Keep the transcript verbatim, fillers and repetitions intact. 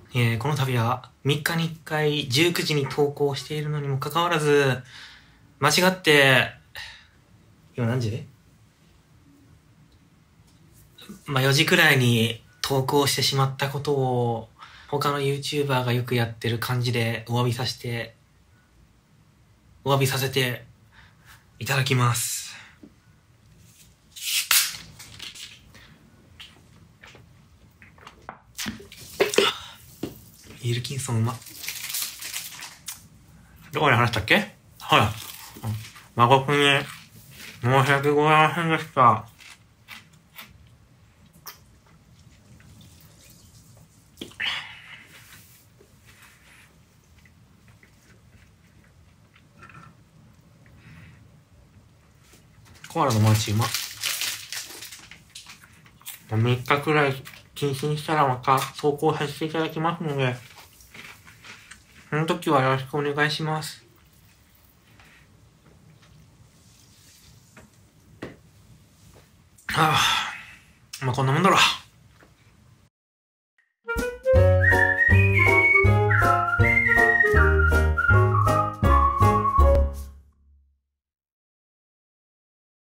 えー、この度はみっかにいっかいじゅうくじに投稿しているのにもかかわらず、間違って、今何時？まあよじくらいに投稿してしまったことを、他の YouTuber がよくやってる感じでお詫びさせて、お詫びさせていただきます。イールキンソンうま。どこで話したっけ？ほら。誠に申し訳ございませんでした。コアラのマーチうま。みっかくらい禁止にしたらまた投稿させていただきますので、その時はよろしくお願いします。はぁ、まあこんなもんだろ。